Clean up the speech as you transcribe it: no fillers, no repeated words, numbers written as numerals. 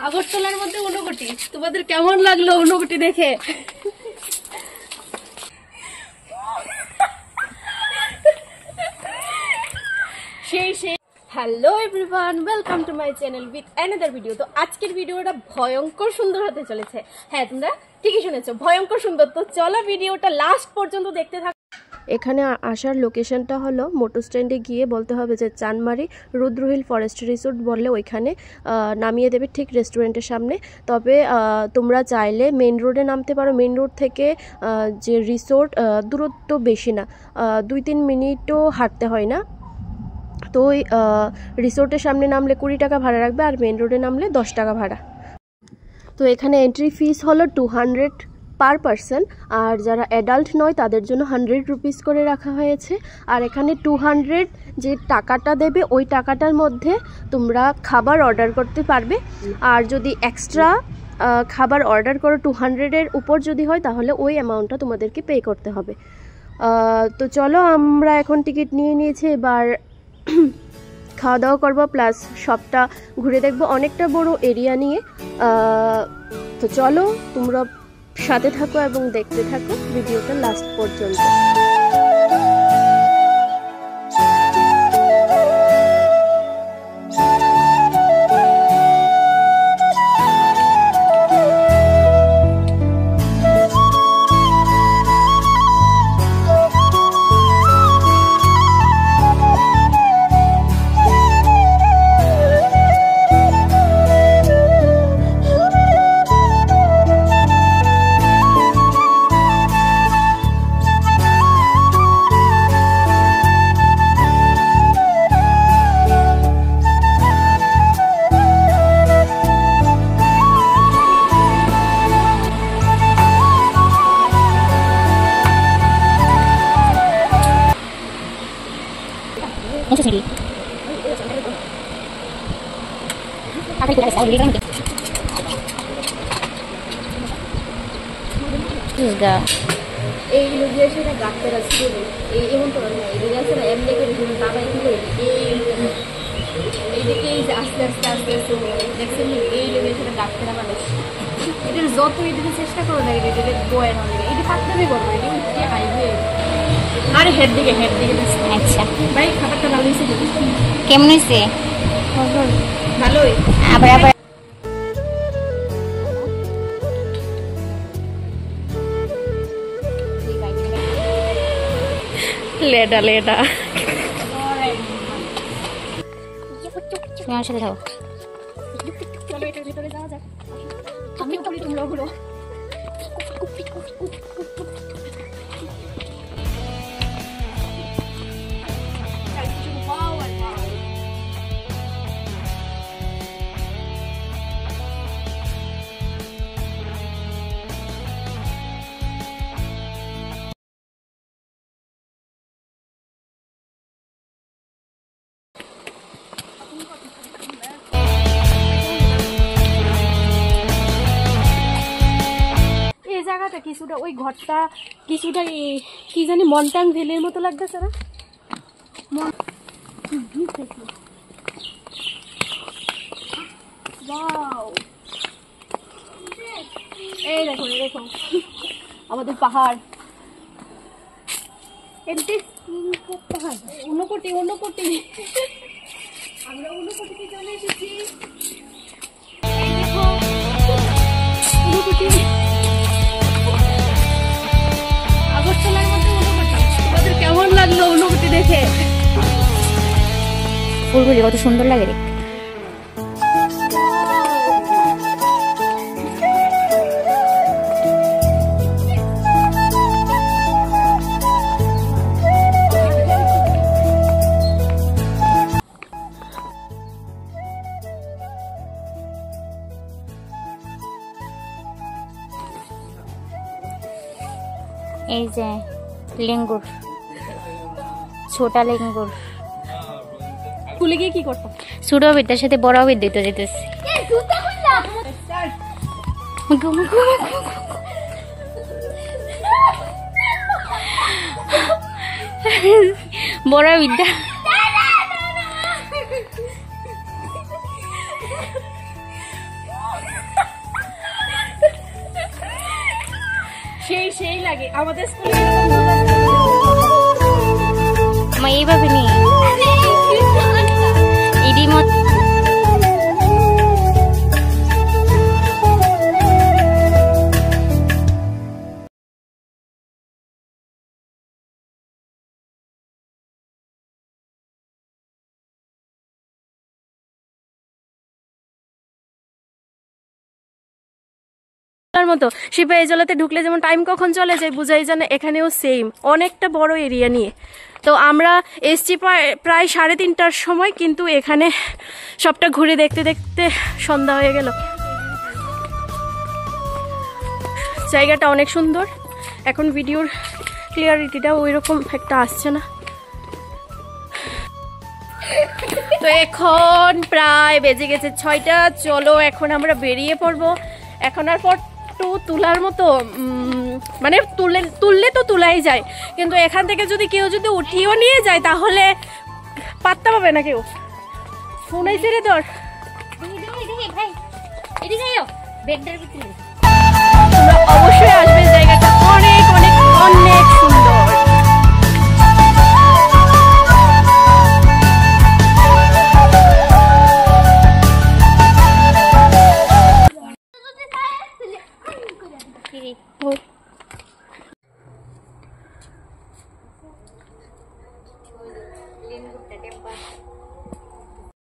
আগরতলার মধ্যে ঊনকোটি। তোমাদের কেমন লাগলো ঊনকোটি দেখে? Hello everyone, welcome to my channel with another video. তো আজকের ভিডিওটা ভয়ঙ্কর সুন্দর হতে চলেছে। হ্যাঁ, তোমরা ঠিকই শুনেছো, ভয়ঙ্কর সুন্দর। তো চলো ভিডিওটা লাস্ট পর্যন্ত দেখতে থাকো। এখানে আসার লোকেশনটা হলো মোটর স্ট্যান্ডে গিয়ে বলতে হবে যে চানমারি রুদ্রহিল ফরেস্ট রিসোর্ট বললে ওইখানে নামিয়ে দেবে, ঠিক রেস্টুরেন্টের সামনে। তবে তোমরা চাইলে মেন রোডে নামতে পারো। মেন রোড থেকে যে রিসোর্ট দূরত্ব বেশি না, 2-3 মিনিটও হাঁটতে হয় না। তো ওই রিসোর্টের সামনে নামলে 20 টাকা ভাড়া রাখবে, আর মেন রোডে নামলে 10 টাকা ভাড়া। তো এখানে এন্ট্রি ফিস হলো 200 পার পারসন, আর যারা অ্যাডাল্ট নয় তাদের জন্য 100 রুপিস করে রাখা হয়েছে। আর এখানে 200 যে টাকাটা দেবে ওই টাকাটার মধ্যে তোমরা খাবার অর্ডার করতে পারবে। আর যদি এক্সট্রা খাবার অর্ডার করো 200-এর উপর যদি হয় তাহলে ওই অ্যামাউন্টটা তোমাদেরকে পে করতে হবে। তো চলো, আমরা এখন টিকিট নিয়ে নিয়েছি, এবার খাওয়া দাওয়া করবো প্লাস শপটা ঘুরে দেখবো, অনেকটা বড় এরিয়া নিয়ে। তো চলো তোমরা সাথে থাকো এবং দেখতে থাকো ভিডিওটা লাস্ট পর্যন্ত। এইগুলো দিয়ে সেটা ডাক্তার আছে এমন তো না, এদিকে আছে না এমনি করে তারা কি করে এইদিকে এই যে আস্তে আস্তে আস্তে আস্তে দেখছেন এই লেগে সেটা ডাক্তার মানুষ এটার যত এদিকে চেষ্টা করো না এটা বয় না, এটি ফাটতে করবো, এটি উঠে হাইবে। আরে হেড দিকে আচ্ছা ভাই, খাবারটা ভালো হয়েছে? কেমন হয়েছে? ভালোই। আবার আবার লেডা লেডা তুমি আমার সাথে থাকো। চলো এটার ভিতরে যাওয়া যাক। আমি করি তোমরা ঘুরো। জায়গাটা কিছুটা ওই ঘরটা কিছুটা কি জানি মন্টাং ভ্যালির মতো লাগতেছে না? এই দেখো এই দেখো আমাদের পাহাড়, পাহাড় ঊনকোটি ঊনকোটি। আমরা ঊনকোটিতে চলে এসেছি। দেখো ঊনকোটি, আগরতলার মধ্যে ঊনকোটি। তোমাদের কেমন লাগলো ঊনকোটি দেখে? ফুলগুলি কত সুন্দর লাগে দেখতে। এই যে লেঙ্গুর, ছোটা লেঙ্গুর। স্কুলে গিয়ে কি করতাম? ছোট বিদ্যার সাথে বড় বিদ্যুৎ যেতেছে। বড় বিদ্যা সেই সেই লাগে আমাদের স্কুলে। মা এইভাবে নি ইডি মত মতো সিপাহী জলাতে ঢুকলে যেমন টাইম কখন চলে যায় বুঝাই যায় না, এখানেও সেম অনেকটা বড় এরিয়া নিয়ে। তো আমরা এসছি প্রায় 3:30টার সময়, কিন্তু এখানে সবটা ঘুরে দেখতে দেখতে সন্ধ্যা হয়ে গেল। জায়গাটা অনেক সুন্দর, এখন ভিডিওর ক্লিয়ারিটিটা ওই রকম একটা আসছে না। তো এখন প্রায় বেজে গেছে 6টা, চলো এখন আমরা বেরিয়ে পড়বো। এখন আর ফটো তোলার মতো মানে তুললে তো তোলাই যায়, কিন্তু এখান থেকে যদি কেউ যদি উঠিয়েও নিয়ে যায় তাহলে পাত্তা পাবে না কেউ। ফোন আইছে রে তোর, তোমরা অবশ্যই আসবে, জায়গাটা অনেক অনেক অনেক সুন্দর। কি